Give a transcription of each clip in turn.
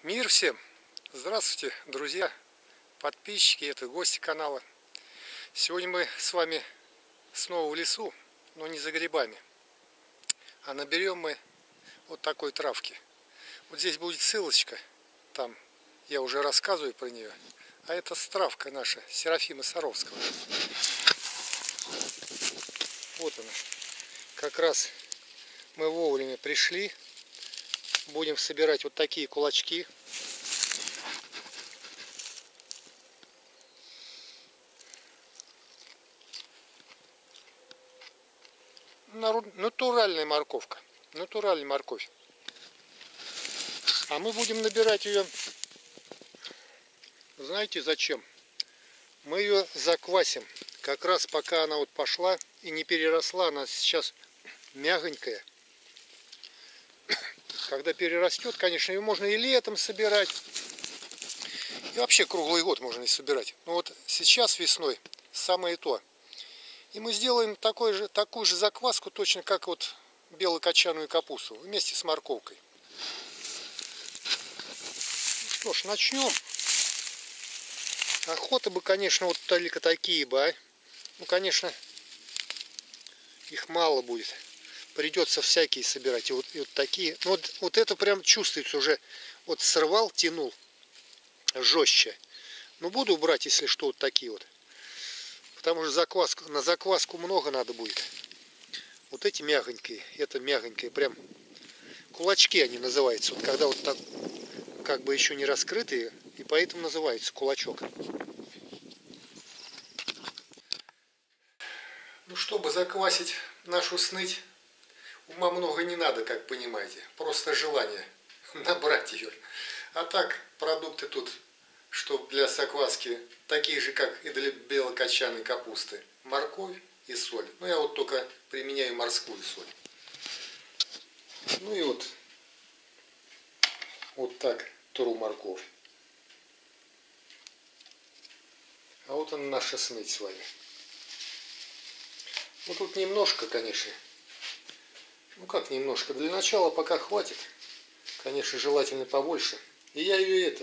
Мир всем! Здравствуйте, друзья, подписчики, это гости канала. Сегодня мы с вами снова в лесу, но не за грибами, а наберем мы вот такой травки. Вот здесь будет ссылочка, там я уже рассказываю про нее. А это травка наша, Серафима Саровского. Вот она. Как раз мы вовремя пришли. Будем собирать вот такие кулачки. Натуральная морковка. Натуральная морковь. А мы будем набирать ее, знаете зачем? Мы ее заквасим. Как раз пока она вот пошла и не переросла, она сейчас мягонькая. Когда перерастет, конечно, ее можно и летом собирать. И вообще круглый год можно и собирать. Но вот сейчас весной самое то. И мы сделаем такую же закваску, точно как вот белокочанную капусту, вместе с морковкой. Что ж, начнем. Охота бы, конечно, вот только такие бы, а? Ну, конечно, их мало будет. Придется всякие собирать. И вот такие. Ну, вот это прям чувствуется уже. Вот сорвал, тянул жестче. Ну, буду брать, если что, вот такие вот. Потому что на закваску много надо будет. Вот эти мягонькие. Это мягонькие. Прям кулачки они называются. Вот когда вот так, как бы еще не раскрытые. И поэтому называется кулачок. Ну, чтобы заквасить нашу сныть, ума много не надо, как понимаете. Просто желание набрать ее. А так, продукты тут, что для закваски, такие же, как и для белокочанной капусты. Морковь и соль. Ну, я вот только применяю морскую соль. Ну и вот так тру морковь. А вот она наша сныть с вами. Ну, тут немножко, конечно. Ну, как немножко. Для начала пока хватит. Конечно, желательно побольше. И я ее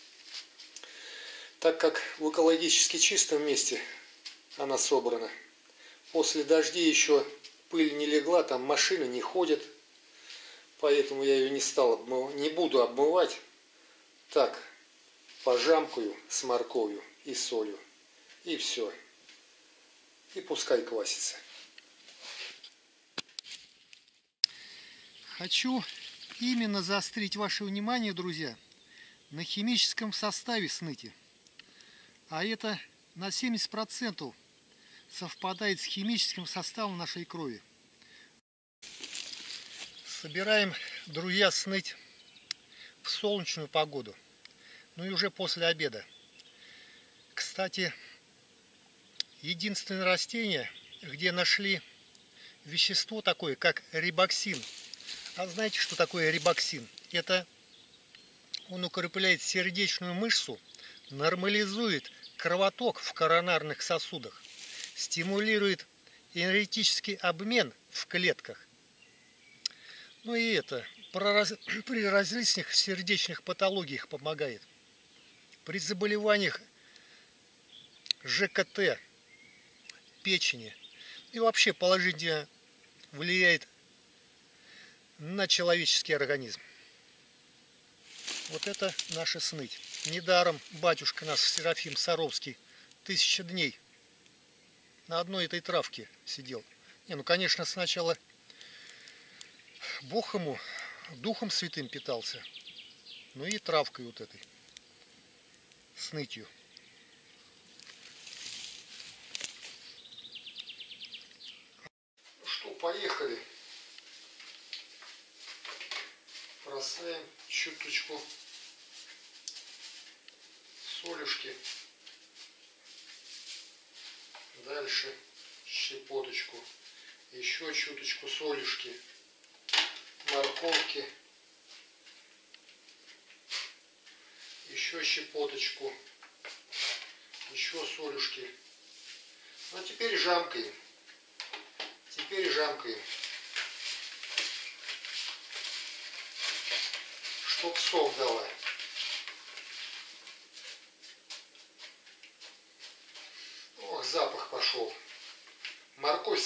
так как в экологически чистом месте она собрана. После дождей еще пыль не легла, там машины не ходят. Поэтому я ее не буду обмывать. Так, пожамкаю с морковью и солью. И все. И пускай квасится. Хочу именно заострить ваше внимание, друзья, на химическом составе сныти. А это на 70% совпадает с химическим составом нашей крови. Собираем, друзья, сныть в солнечную погоду. Ну и уже после обеда. Кстати, единственное растение, где нашли вещество такое, как рибоксин. А знаете, что такое рибоксин? Это он укрепляет сердечную мышцу, нормализует кровоток в коронарных сосудах, стимулирует энергетический обмен в клетках. Ну и это при различных сердечных патологиях помогает. При заболеваниях ЖКТ, печени и вообще положительно влияет на человеческий организм. Вот это наша сныть. Недаром батюшка наш Серафим Саровский 1000 дней на одной этой травке сидел. Не, ну, конечно, сначала Бог ему Духом Святым питался, ну и травкой вот этой, снытью. Ну что, поехали. Бросаем чуточку солюшки. Дальше щепоточку. Еще чуточку солюшки. Морковки. Еще щепоточку. Еще солюшки. Ну а теперь жамкаем. Чтоб сок дала.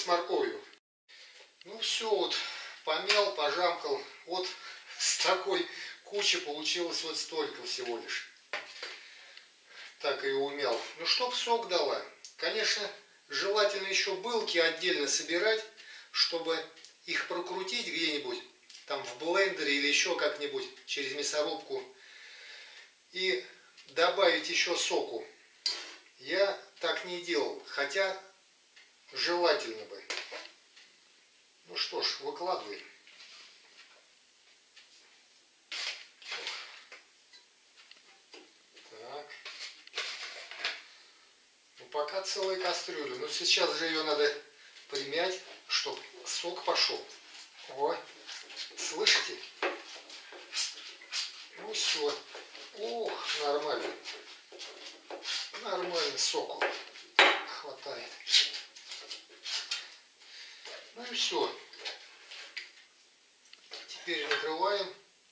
морковью. Ну все, вот помял, пожамкал. Вот с такой кучи получилось вот столько всего лишь. Так и умял. Ну чтоб сок дала. Конечно, желательно еще былки отдельно собирать, чтобы их прокрутить где-нибудь, там в блендере или еще как-нибудь через мясорубку. И добавить еще соку. Я так не делал, хотя желательно бы. Ну что ж, выкладываем. Так. Ну пока целая кастрюля. Но сейчас же ее надо примять, чтобы сок пошел. Ой, слышите? Ну все. Ох, нормально. Нормально соку хватает. Ну и все. Теперь накрываем.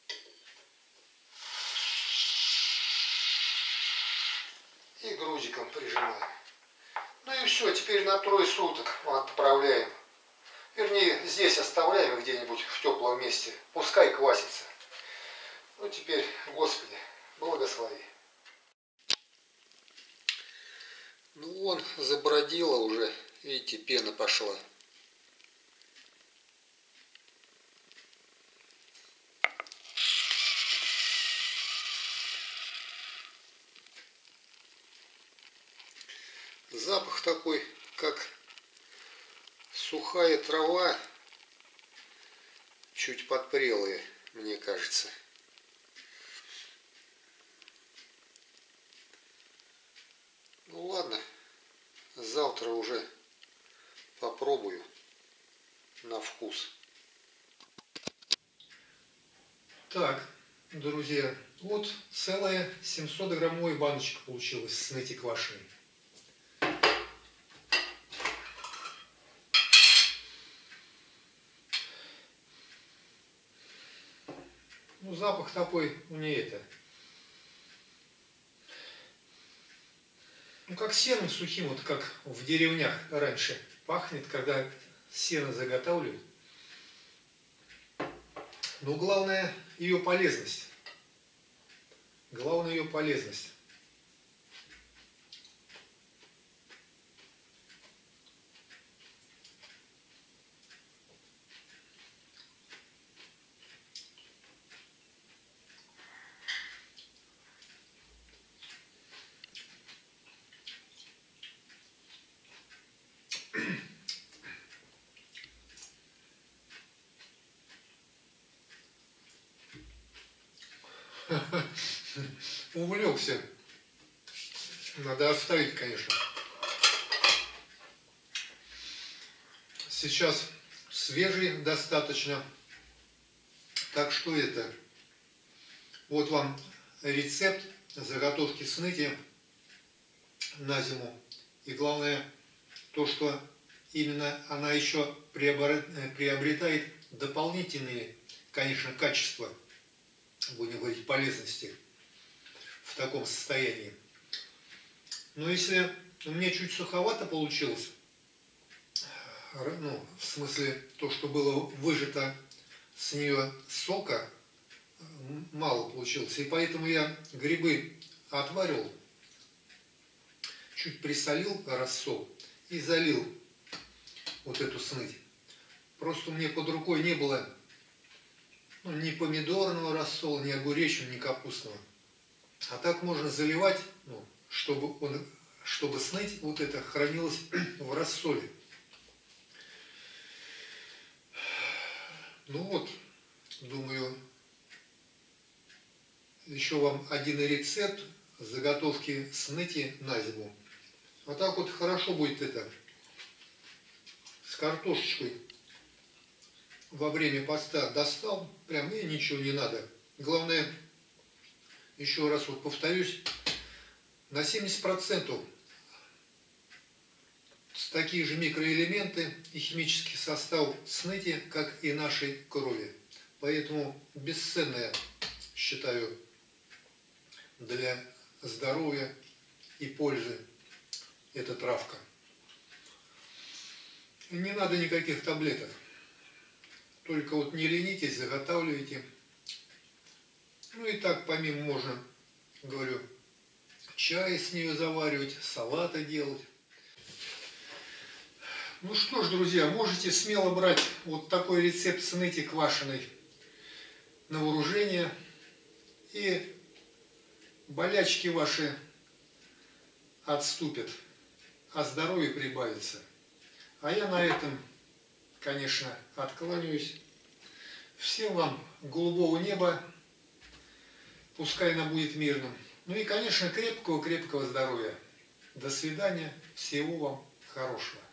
И грузиком прижимаем. Ну и все, теперь на 3 суток отправляем. Вернее, здесь оставляем где-нибудь в теплом месте. Пускай квасится. Ну теперь, Господи, благослови. Ну вон, забродило уже. Видите, пена пошла. Запах такой, как сухая трава, чуть подпрелая, мне кажется. Ну ладно, завтра уже попробую на вкус. Так, друзья, вот целая 700-граммовая баночка получилась с нытти квашеной. Ну, запах такой у нее это. Ну, как сеном сухим, вот как в деревнях раньше пахнет, когда сено заготавливают. Но главное ее полезность. Главное ее полезность. Увлекся. Надо оставить, конечно. Сейчас свежий достаточно. Так что это. Вот вам рецепт заготовки с нытти на зиму. И главное то, что именно она еще приобретает дополнительные, конечно, качества, будем говорить, полезности в таком состоянии. Но если мне чуть суховато получилось, ну, в смысле то, что было выжато с нее сока, мало получилось. И поэтому я грибы отваривал, чуть присолил рассол и залил вот эту сныть. Просто мне под рукой не было, ну, ни помидорного рассола, ни огуречного, ни капустного. А так можно заливать, ну, чтобы сныть вот это хранилось в рассоле. Ну вот, думаю, еще вам один рецепт заготовки с нытти на зиму. А так вот хорошо будет это с картошечкой. Во время поста достал, прям и ничего не надо. Главное, еще раз вот повторюсь, на 70% такие же микроэлементы и химический состав снытти, как и нашей крови. Поэтому бесценная, считаю, для здоровья и пользы эта травка. И не надо никаких таблеток. Только вот не ленитесь, заготавливайте. Ну и так помимо можно, говорю, чай с нее заваривать, салаты делать. Ну что ж, друзья, можете смело брать вот такой рецепт сыныти квашеной на вооружение. И болячки ваши отступят, а здоровье прибавится. А я на этом, конечно, откланяюсь. Всем вам голубого неба, пускай оно будет мирным. Ну и, конечно, крепкого-крепкого здоровья. До свидания, всего вам хорошего.